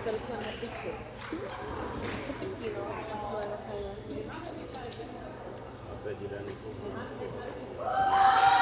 to docela na piču. To pití, no, své nechajme. A to je díra někoho.